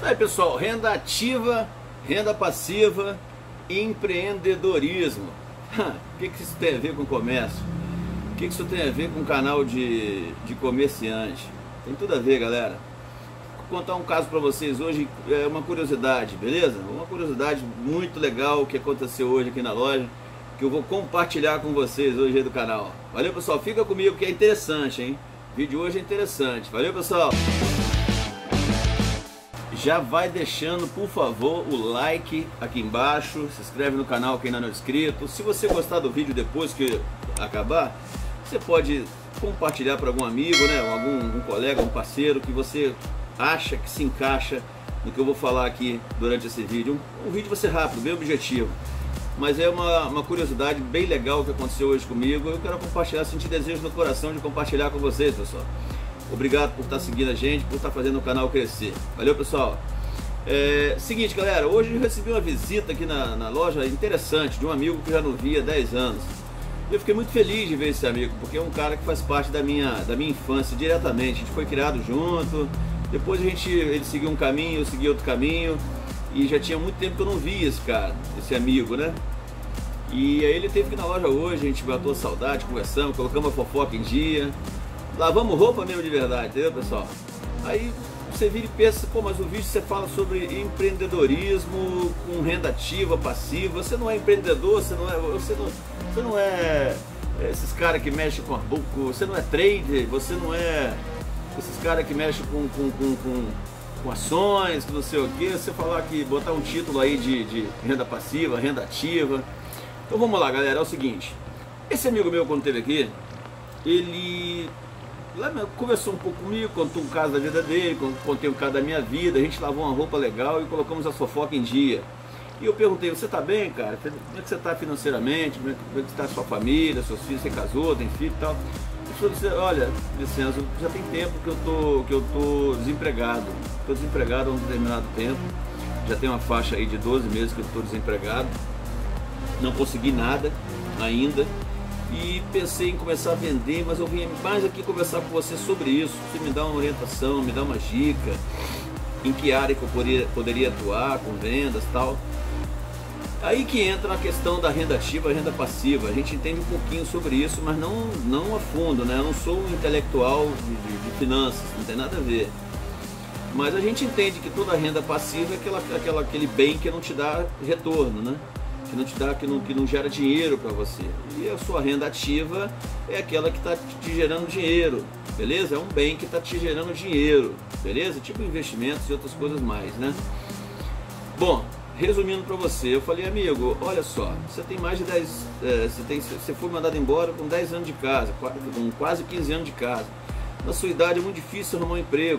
Aí, pessoal, renda ativa, renda passiva, empreendedorismo. O que isso tem a ver com comércio? O que isso tem a ver com canal de comerciante? Tem tudo a ver, galera. Vou contar um caso para vocês hoje, é uma curiosidade, beleza? Uma curiosidade muito legal que aconteceu hoje aqui na loja, que eu vou compartilhar com vocês hoje aí do canal. Valeu, pessoal, fica comigo que é interessante, hein? O vídeo hoje é interessante. Valeu, pessoal! Já vai deixando, por favor, o like aqui embaixo, se inscreve no canal quem ainda não é inscrito. Se você gostar do vídeo depois que acabar, você pode compartilhar para algum amigo, né? Algum colega, um parceiro que você acha que se encaixa no que eu vou falar aqui durante esse vídeo. Um vídeo vai ser rápido, bem objetivo, mas é uma curiosidade bem legal que aconteceu hoje comigo. Eu quero compartilhar, sentir desejo no coração de compartilhar com vocês, pessoal. Obrigado por estar seguindo a gente, por estar fazendo o canal crescer. Valeu, pessoal. Seguinte, galera, hoje eu recebi uma visita aqui na loja interessante de um amigo que eu já não via há 10 anos. Eu fiquei muito feliz de ver esse amigo, porque é um cara que faz parte da minha infância diretamente. A gente foi criado junto, depois ele seguiu um caminho, eu segui outro caminho, e já tinha muito tempo que eu não via esse cara, esse amigo, né? E aí ele esteve aqui na loja hoje, a gente matou a saudade, conversamos, colocamos a fofoca em dia, lavamos roupa mesmo de verdade, entendeu, pessoal? Aí você vira e pensa, pô, mas o vídeo você fala sobre empreendedorismo com renda ativa, passiva. Você não é empreendedor, você não é esses caras que mexem com arbuco, você não é trader, você não é esses caras que mexem com ações, que não sei o que. Você falar que botar um título aí de renda passiva, renda ativa. Então vamos lá, galera, é o seguinte, esse amigo meu quando esteve aqui, ele conversou um pouco comigo, contou um caso da vida dele, contei um caso da minha vida, a gente lavou uma roupa legal e colocamos a fofoca em dia. E eu perguntei, você tá bem, cara? Como é que você tá financeiramente? Como é que está a sua família, seus filhos? Você casou, tem filho e tal? Ele falou, olha, licença, já tem tempo que eu tô desempregado. Estou desempregado há um determinado tempo, já tem uma faixa aí de 12 meses que eu estou desempregado, não consegui nada ainda. E pensei em começar a vender, mas eu vim mais aqui conversar com você sobre isso. Você me dá uma orientação, me dá uma dica, em que área que eu poderia atuar com vendas e tal. Aí que entra a questão da renda ativa e renda passiva. A gente entende um pouquinho sobre isso, mas não a fundo, né? Eu não sou um intelectual de finanças, não tem nada a ver. Mas a gente entende que toda renda passiva é aquele bem que não te dá retorno, né? Que não te dá, que não gera dinheiro para você. E a sua renda ativa é aquela que está te gerando dinheiro, beleza? É um bem que está te gerando dinheiro, beleza? Tipo investimentos e outras coisas mais, né? Bom, resumindo para você, eu falei, amigo, olha só, você tem mais de 10, você foi mandado embora com 10 anos de casa, com quase 15 anos de casa. Na sua idade é muito difícil arrumar um emprego.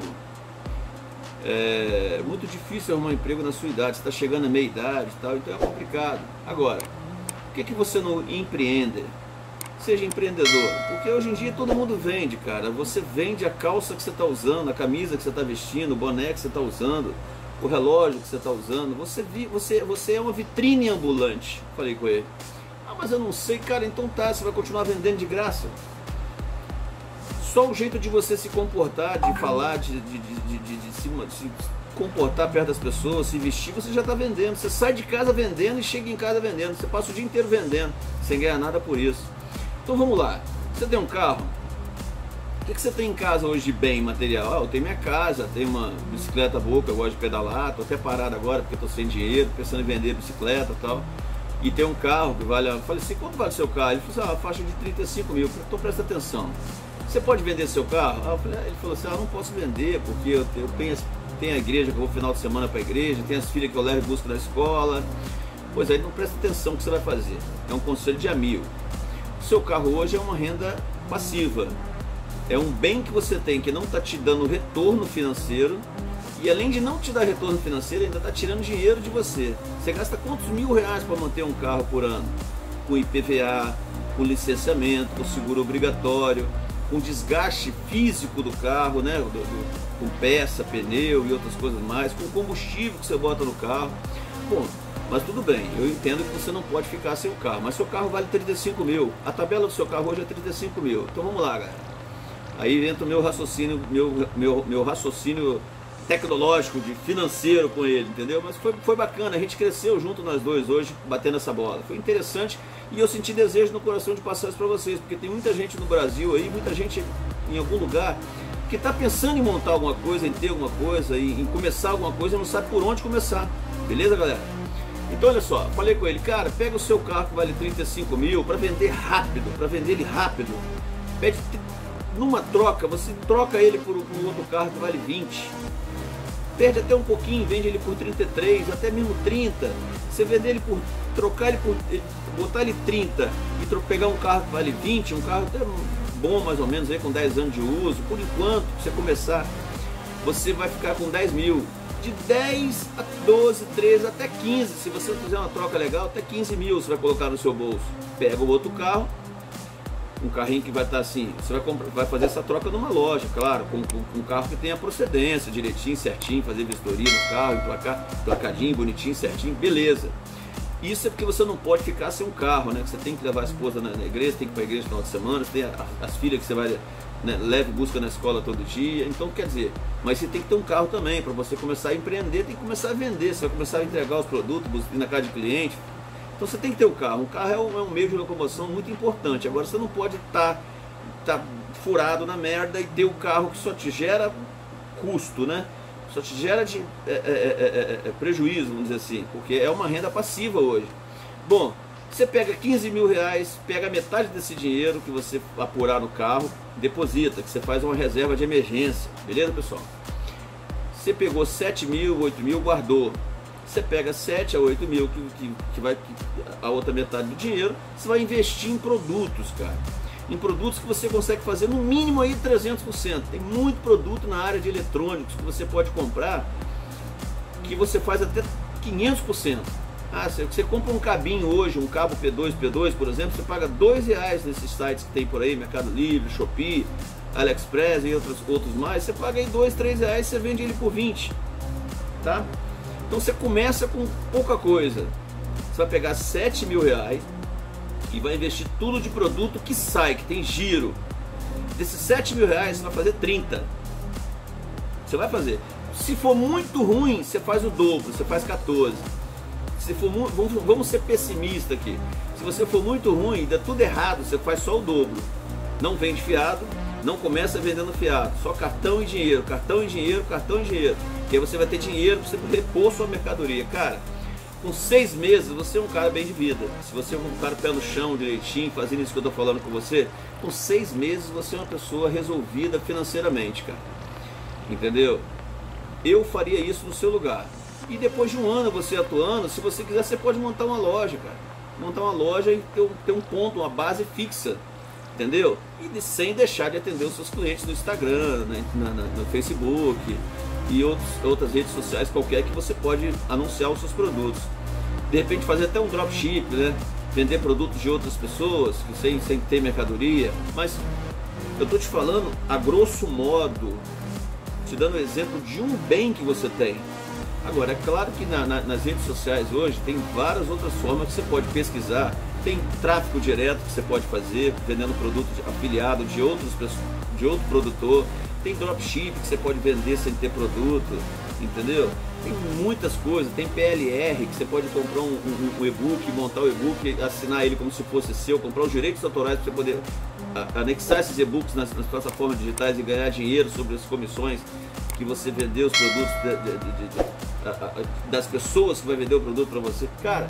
É muito difícil arrumar um emprego na sua idade, você está chegando à meia idade e tal, então é complicado. Agora, por que você não empreende? Seja empreendedor, porque hoje em dia todo mundo vende, cara. Você vende a calça que você está usando, a camisa que você está vestindo, o boné que você está usando, o relógio que você está usando. Você é uma vitrine ambulante. Falei com ele. Ah, mas eu não sei, cara, então tá, você vai continuar vendendo de graça. Só o jeito de você se comportar, de falar, de se comportar perto das pessoas, se vestir, você já está vendendo. Você sai de casa vendendo e chega em casa vendendo. Você passa o dia inteiro vendendo, sem ganhar nada por isso. Então vamos lá. Você tem um carro? O que você tem em casa hoje de bem material? Ah, eu tenho minha casa, tenho uma bicicleta boa que eu gosto de pedalar. Estou até parado agora porque estou sem dinheiro, pensando em vender bicicleta e tal. E tem um carro que vale... Eu falei assim, quanto vale o seu carro? Ele falou assim, uma faixa de 35 mil. Então presta atenção. Você pode vender seu carro? Ele falou assim, não posso vender porque eu tenho a igreja, que eu vou final de semana para a igreja, tenho as filhas que eu levo e busco na escola. Pois aí não presta atenção no que você vai fazer. É um conselho de amigo. O seu carro hoje é uma renda passiva. É um bem que você tem que não está te dando retorno financeiro. E além de não te dar retorno financeiro, ainda está tirando dinheiro de você. Você gasta quantos R$1.000 para manter um carro por ano? Com IPVA, com licenciamento, com seguro obrigatório, com desgaste físico do carro, né? Com peça, pneu e outras coisas mais, com combustível que você bota no carro. Bom, mas tudo bem, eu entendo que você não pode ficar sem o carro, mas seu carro vale 35 mil, a tabela do seu carro hoje é 35 mil, então vamos lá, galera. Aí entra o meu raciocínio, meu raciocínio tecnológico, de financeiro com ele, entendeu? Mas foi bacana, a gente cresceu junto nós dois hoje, batendo essa bola. Foi interessante e eu senti desejo no coração de passar isso para vocês, porque tem muita gente no Brasil aí, muita gente em algum lugar que está pensando em montar alguma coisa, em ter alguma coisa, em começar alguma coisa e não sabe por onde começar. Beleza, galera? Então olha só, falei com ele, cara, pega o seu carro que vale 35 mil para vender rápido, para vender ele rápido. Pede numa troca, você troca ele por um outro carro que vale 20. Perde até um pouquinho, vende ele por 33, até mesmo 30. Você vender ele por, trocar ele por, botar ele 30 e pegar um carro que vale 20, um carro até bom mais ou menos, aí, com 10 anos de uso, por enquanto, você começar, você vai ficar com 10 mil. De 10 a 12, 13, até 15, se você fizer uma troca legal, até 15 mil você vai colocar no seu bolso. Pega o outro carro, um carrinho que vai estar assim, você vai fazer essa troca numa loja, claro, com um carro que tenha procedência, direitinho, certinho, fazer vistoria no carro, emplacar, placadinho, bonitinho, certinho, beleza. Isso é porque você não pode ficar sem um carro, né? Você tem que levar a esposa na igreja, tem que ir para a igreja no final de semana, você tem as filhas que você vai, né, leva e busca na escola todo dia, então quer dizer, mas você tem que ter um carro também, para você começar a empreender, tem que começar a vender, você vai começar a entregar os produtos, ir na casa de cliente. Então você tem que ter um carro é um meio de locomoção muito importante. Agora você não pode estar furado na merda e ter um carro que só te gera custo, né? Só te gera prejuízo, vamos dizer assim, porque é uma renda passiva hoje. Bom, você pega 15 mil reais, pega metade desse dinheiro que você apurar no carro, deposita, que você faz uma reserva de emergência, beleza, pessoal? Você pegou 7 mil, 8 mil, guardou. Você pega 7 a 8 mil, que vai a outra metade do dinheiro, você vai investir em produtos, cara. Em produtos que você consegue fazer no mínimo aí 300%. Tem muito produto na área de eletrônicos que você pode comprar, que você faz até 500%. Ah, você compra um cabinho hoje, um cabo P2, por exemplo, você paga R$2 nesses sites que tem por aí, Mercado Livre, Shopee, AliExpress e outros mais. Você paga aí R$2, R$3, você vende ele por 20, tá? Então você começa com pouca coisa. Você vai pegar 7 mil reais e vai investir tudo de produto que sai, que tem giro. Desses 7 mil reais você vai fazer 30. Você vai fazer. Se for muito ruim, você faz o dobro, você faz 14. Se for vamos ser pessimistas aqui. Se você for muito ruim, dá tudo errado, você faz só o dobro. Não vende fiado, não começa vendendo fiado, só cartão e dinheiro, cartão e dinheiro, cartão e dinheiro. Que aí você vai ter dinheiro para você repor sua mercadoria. Cara, com 6 meses você é um cara bem de vida. Se você é um cara pé no chão, direitinho, fazendo isso que eu estou falando com você, com 6 meses você é uma pessoa resolvida financeiramente, cara. Entendeu? Eu faria isso no seu lugar. E depois de um ano você atuando, se você quiser, você pode montar uma loja, cara. Montar uma loja e ter um ponto, uma base fixa. Entendeu? E sem deixar de atender os seus clientes no Instagram, né, no Facebook e outras redes sociais qualquer que você pode anunciar os seus produtos. De repente fazer até um dropship, né? Vender produtos de outras pessoas sem ter mercadoria. Mas eu estou te falando a grosso modo, te dando o exemplo de um bem que você tem. Agora, é claro que nas redes sociais hoje tem várias outras formas que você pode pesquisar. Tem tráfego direto que você pode fazer, vendendo produto afiliado de outro produtor. Tem dropship que você pode vender sem ter produto, entendeu? Tem muitas coisas, tem PLR que você pode comprar um e-book, montar o e-book, assinar ele como se fosse seu, comprar os direitos autorais para você poder anexar esses e-books nas plataformas digitais e ganhar dinheiro sobre as comissões que você vendeu os produtos das pessoas que vai vender o produto para você. Cara,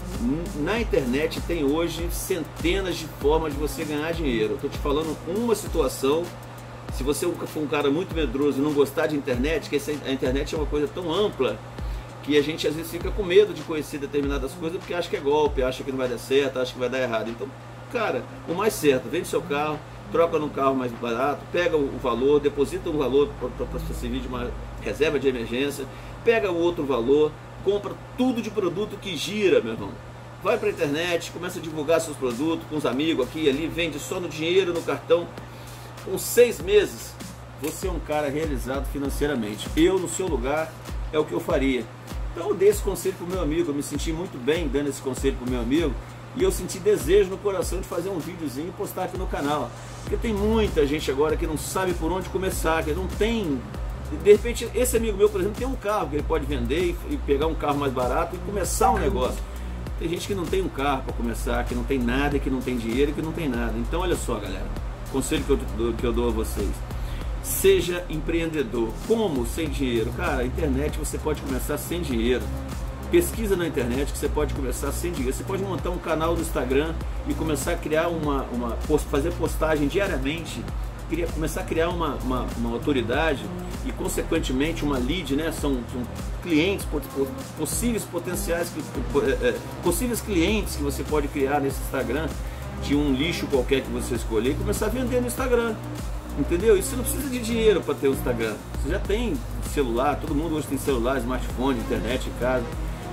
na internet tem hoje centenas de formas de você ganhar dinheiro. Eu estou te falando uma situação. Se você for um cara muito medroso e não gostar de internet, que a internet é uma coisa tão ampla que a gente às vezes fica com medo de conhecer determinadas coisas porque acha que é golpe, acha que não vai dar certo, acha que vai dar errado. Então, cara, o mais certo, vende seu carro, troca num carro mais barato, pega o valor, deposita um valor para servir de uma reserva de emergência, pega o outro valor, compra tudo de produto que gira, meu irmão. Vai para a internet, começa a divulgar seus produtos com os amigos aqui e ali, vende só no dinheiro, no cartão. Com 6 meses, você é um cara realizado financeiramente. Eu, no seu lugar, é o que eu faria. Então eu dei esse conselho para o meu amigo, eu me senti muito bem dando esse conselho para o meu amigo, e eu senti desejo no coração de fazer um videozinho e postar aqui no canal. Porque tem muita gente agora que não sabe por onde começar, que não tem de repente, esse amigo meu, por exemplo, tem um carro que ele pode vender e pegar um carro mais barato e começar um negócio. Tem gente que não tem um carro para começar, que não tem nada, que não tem dinheiro, que não tem nada. Então, olha só, galera, conselho que eu dou a vocês: seja empreendedor. Como sem dinheiro? Cara, a internet você pode começar sem dinheiro. Pesquisa na internet que você pode começar sem dinheiro. Você pode montar um canal do Instagram e começar a criar fazer postagem diariamente, começar a criar uma autoridade e consequentemente uma lead, né? São clientes, possíveis potenciais, possíveis clientes que você pode criar nesse Instagram, de um lixo qualquer que você escolher, e começar a vender no Instagram. Entendeu? E você não precisa de dinheiro para ter o Instagram. Você já tem celular, todo mundo hoje tem celular, smartphone, internet em casa.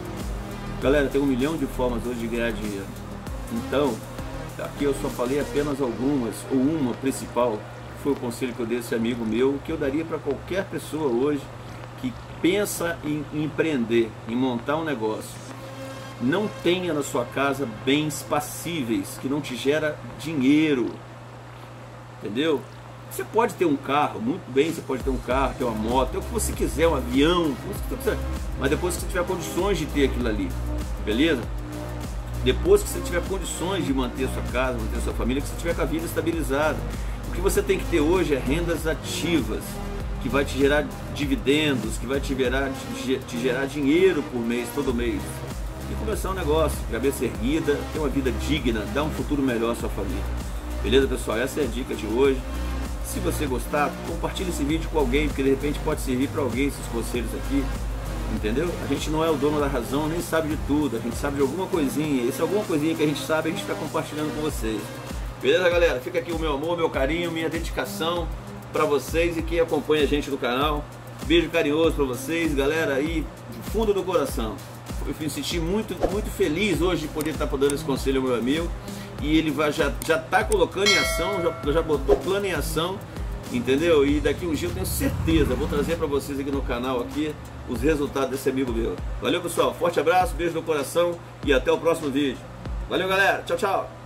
Galera, tem 1 milhão de formas hoje de ganhar dinheiro. Então, aqui eu só falei apenas algumas, ou uma principal. Foi o conselho que eu dei a esse amigo meu, que eu daria para qualquer pessoa hoje que pensa em empreender, em montar um negócio. Não tenha na sua casa bens passíveis, que não te gera dinheiro. Entendeu? Você pode ter um carro, muito bem, você pode ter um carro, ter uma moto, ter o que você quiser, um avião, o que você quiser, mas depois que você tiver condições de ter aquilo ali, beleza? Depois que você tiver condições de manter a sua casa, manter a sua família, que você tiver com a vida estabilizada. O que você tem que ter hoje é rendas ativas, que vai te gerar dividendos, que vai te gerar dinheiro por mês, todo mês. E começar um negócio, cabeça erguida, ter uma vida digna, dar um futuro melhor à sua família. Beleza, pessoal? Essa é a dica de hoje. Se você gostar, compartilhe esse vídeo com alguém, porque de repente pode servir para alguém esses conselhos aqui, entendeu? A gente não é o dono da razão, nem sabe de tudo, a gente sabe de alguma coisinha, e se alguma coisinha que a gente sabe, a gente está compartilhando com vocês. Beleza, galera? Fica aqui o meu amor, meu carinho, minha dedicação para vocês e quem acompanha a gente no canal. Beijo carinhoso para vocês, galera, aí do fundo do coração. Eu me senti muito feliz hoje de poder estar dando esse conselho ao meu amigo. E ele já está colocando em ação, já botou o plano em ação, entendeu? E daqui um dia eu tenho certeza, vou trazer para vocês aqui no canal aqui os resultados desse amigo meu. Valeu, pessoal, forte abraço, beijo no coração e até o próximo vídeo. Valeu, galera, tchau, tchau.